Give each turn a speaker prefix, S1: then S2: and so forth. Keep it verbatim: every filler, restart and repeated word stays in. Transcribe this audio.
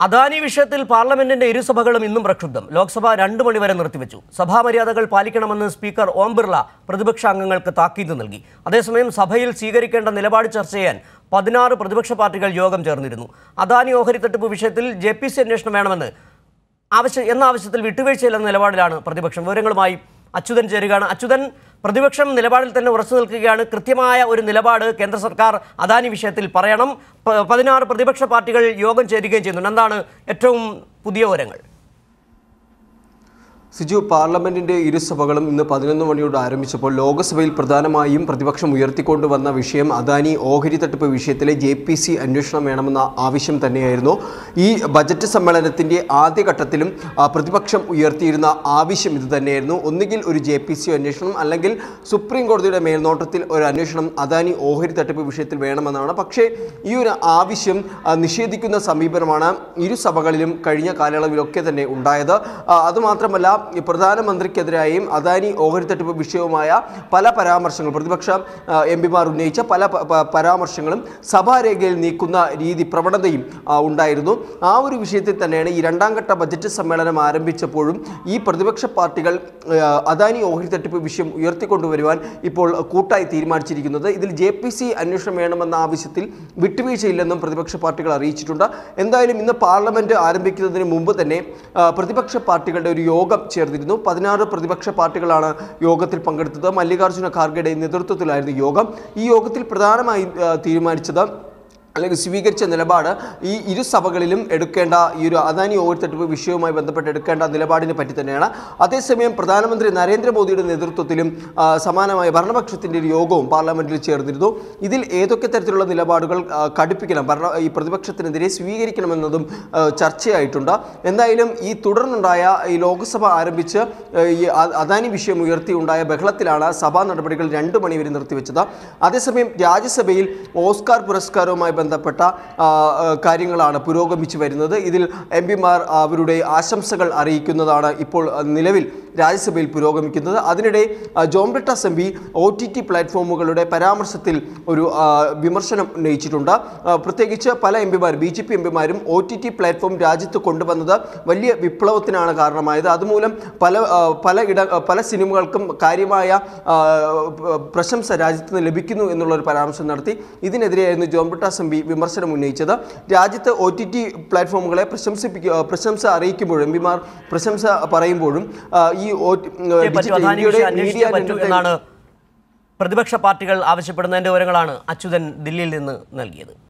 S1: അദാനി വിഷയത്തിൽ പാർലമെന്റിന്റെ ഇരുസഭകളും ഇന്നും പ്രക്ഷുബ്ധം. ലോക്സഭ രണ്ടു മണിവരെ നിർത്തിവെച്ചു. സഭാമര്യാദകൾ പാലിക്കണമെന്ന് സ്പീക്കർ ഓം ബിർള പ്രതിപക്ഷ അംഗങ്ങൾക്ക് താക്കീത് നൽകി. അതേസമയം സഭയിൽ സ്വീകരിക്കേണ്ട നിലപാട് ചർച്ച ചെയ്യാൻ പതിനാറ് പ്രതിപക്ഷ പാർട്ടികൾ യോഗം ചേർന്നിരുന്നു. അദാനി ഓഹരി തട്ടിപ്പ് വിഷയത്തിൽ ജെ പി സി അന്വേഷണം വേണമെന്ന് ആവശ്യം എന്ന ആവശ്യത്തിൽ വിട്ടുവീഴ്ചയില്ലെന്ന നിലപാടിലാണ് പ്രതിപക്ഷം. വിവരങ്ങളുമായി അച്യുതൻ ചേരുകയാണ്. അച്യുതൻ, പ്രതിപക്ഷം നിലപാടിൽ തന്നെ ഉറച്ചു നിൽക്കുകയാണ്. കൃത്യമായ ഒരു നിലപാട് കേന്ദ്ര സർക്കാർ അദാനി വിഷയത്തിൽ പറയണം. പതിനാറ് പ്രതിപക്ഷ പാർട്ടികൾ യോഗം ചേരുകയും ചെയ്യുന്നുണ്ട്. എന്താണ് ഏറ്റവും പുതിയ വിവരങ്ങൾ?
S2: സിജു, പാർലമെന്റിന്റെ ഇരുസഭകളും ഇന്ന് പതിനൊന്ന് മണിയോട് ആരംഭിച്ചപ്പോൾ ലോക്സഭയിൽ പ്രധാനമായും പ്രതിപക്ഷം ഉയർത്തിക്കൊണ്ടുവന്ന വിഷയം അദാനി ഓഹരി തട്ടിപ്പ് വിഷയത്തിലെ ജെ പി സി അന്വേഷണം വേണമെന്ന ആവശ്യം തന്നെയായിരുന്നു. ഈ ബജറ്റ് സമ്മേളനത്തിന്റെ ആദ്യഘട്ടത്തിലും പ്രതിപക്ഷം ഉയർത്തിയിരുന്ന ആവശ്യം ഇത് തന്നെയായിരുന്നു. ഒന്നുകിൽ ഒരു ജെ പി സി അന്വേഷണം, അല്ലെങ്കിൽ സുപ്രീം കോടതിയുടെ മേൽനോട്ടത്തിൽ ഒരു അന്വേഷണം അദാനി ഓഹരി തട്ടിപ്പ് വിഷയത്തിൽ വേണമെന്നാണ്. പക്ഷേ ഈ ഒരു ആവശ്യം നിഷേധിക്കുന്ന സമീപനമാണ് ഇരുസഭകളിലും കഴിഞ്ഞ കാലയളവിലൊക്കെ തന്നെ ഉണ്ടായത്. അതുമാത്രമല്ല, പ്രധാനമന്ത്രിക്കെതിരായും അദാനി ഓഹരി തട്ടിപ്പ് വിഷയവുമായ പല പരാമർശങ്ങൾ പ്രതിപക്ഷ എം പിമാർ ഉന്നയിച്ച പല പരാമർശങ്ങളും സഭാരേഖയിൽ നീക്കുന്ന രീതി പ്രവണതയും ഉണ്ടായിരുന്നു. ആ ഒരു വിഷയത്തിൽ തന്നെയാണ് ഈ രണ്ടാം ഘട്ട ബജറ്റ് സമ്മേളനം ആരംഭിച്ചപ്പോഴും ഈ പ്രതിപക്ഷ പാർട്ടികൾ അദാനി ഓഹരി തട്ടിപ്പ് വിഷയം ഉയർത്തിക്കൊണ്ടുവരുവാൻ ഇപ്പോൾ കൂട്ടായി തീരുമാനിച്ചിരിക്കുന്നത്. ഇതിൽ ജെ പി സി അന്വേഷണം വേണമെന്ന ആവശ്യത്തിൽ വിട്ടുവീഴ്ചയില്ലെന്നും പ്രതിപക്ഷ പാർട്ടികൾ അറിയിച്ചിട്ടുണ്ട്. എന്തായാലും ഇന്ന് പാർലമെന്റ് ആരംഭിക്കുന്നതിന് മുമ്പ് തന്നെ പ്രതിപക്ഷ പാർട്ടികളുടെ ഒരു യോഗം ചേർന്നിരുന്നു. പതിനാറ് പ്രതിപക്ഷ പാർട്ടികളാണ് യോഗത്തിൽ പങ്കെടുത്തത്. മല്ലികാർജ്ജുന ഖാർഗെയുടെ നേതൃത്വത്തിലായിരുന്നു യോഗം. ഈ യോഗത്തിൽ പ്രധാനമായും തീരുമാനിച്ചത് അല്ലെങ്കിൽ സ്വീകരിച്ച നിലപാട് ഈ ഇരുസഭകളിലും എടുക്കേണ്ട ഈ ഒരു അദാനി ഓഹരി തട്ടിപ്പ് വിഷയവുമായി ബന്ധപ്പെട്ട് എടുക്കേണ്ട നിലപാടിനെ പറ്റി തന്നെയാണ്. അതേസമയം പ്രധാനമന്ത്രി നരേന്ദ്രമോദിയുടെ നേതൃത്വത്തിലും സമാനമായ ഭരണപക്ഷത്തിൻ്റെ ഒരു യോഗവും പാർലമെന്റിൽ ചേർന്നിരുന്നു. ഇതിൽ ഏതൊക്കെ തരത്തിലുള്ള നിലപാടുകൾ കടുപ്പിക്കണം, ഭരണ ഈ പ്രതിപക്ഷത്തിനെതിരെ സ്വീകരിക്കണമെന്നതും ചർച്ചയായിട്ടുണ്ട്. എന്തായാലും ഈ തുടർന്നുണ്ടായ ഈ ലോക്സഭ ആരംഭിച്ച് ഈ അദാനി വിഷയം ഉയർത്തിയുണ്ടായ ബഹളത്തിലാണ് സഭാ നടപടികൾ രണ്ടു മണിവരെ നിർത്തിവെച്ചത്. അതേസമയം രാജ്യസഭയിൽ ഓസ്കാർ പുരസ്കാരവുമായി ബന്ധപ്പെട്ട കാര്യങ്ങളാണ് പുരോഗമിച്ചു വരുന്നത്. ഇതിൽ എം പിമാർ അവരുടെ ആശംസകൾ അറിയിക്കുന്നതാണ് ഇപ്പോൾ നിലവിൽ രാജ്യസഭയിൽ പുരോഗമിക്കുന്നത്. അതിനിടെ John Brittas M P O T T പ്ലാറ്റ്ഫോമുകളുടെ പരാമർശത്തിൽ ഒരു വിമർശനം ഉന്നയിച്ചിട്ടുണ്ട്. പ്രത്യേകിച്ച് പല എം പിമാരും ബി ജെ പി എം പിമാരും ഒ ടി ടി പ്ലാറ്റ്ഫോം രാജ്യത്ത് കൊണ്ടുവന്നത് വലിയ വിപ്ലവത്തിനാണ് കാരണമായത്. അതുമൂലം പല പല ഇട പല സിനിമകൾക്കും കാര്യമായ പ്രശംസ രാജ്യത്ത് നിന്ന് ലഭിക്കുന്നു എന്നുള്ളൊരു പരാമർശം നടത്തി. ഇതിനെതിരെയായിരുന്നു ജോൺ ബ്രിട്ടാസ് എം പി വിമർശനം ഉന്നയിച്ചത്. രാജ്യത്ത് ഒ ടി ടി പ്ലാറ്റ്ഫോമുകളെ പ്രശംസിപ്പിക്കുക പ്രശംസ അറിയിക്കുമ്പോഴും എം പിമാർ പ്രശംസ പറയുമ്പോഴും ഈ
S1: എന്നാണ് പ്രതിപക്ഷ പാർട്ടികൾ ആവശ്യപ്പെടുന്നതിന്റെ വിവരങ്ങളാണ് അച്യുതൻ ദില്ലിയിൽ നിന്ന് നൽകിയത്.